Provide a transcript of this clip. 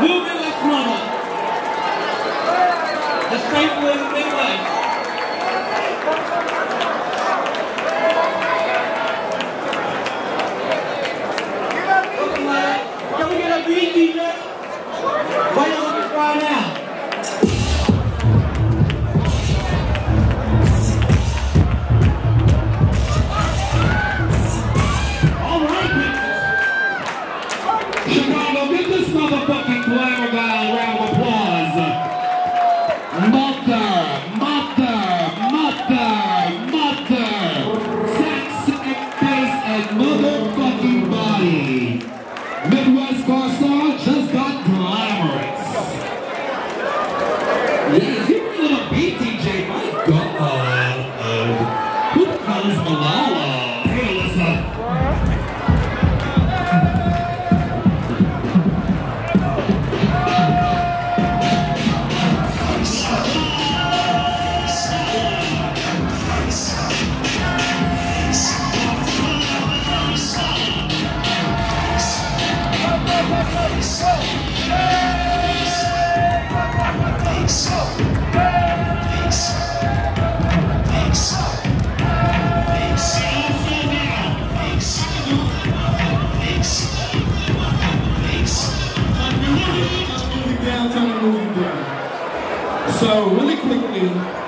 moving like mama. The straight way to make life. Can we get a beat, DJ? Why don't we try now? Motherfucking glamour guy, a round of applause. Mother. Sex and face and motherfucking body. Midwest Garçon just got glamorous. Yeah, you were a little beat, DJ. My God. Who the hell is Malala? Hey, listen. So really quickly,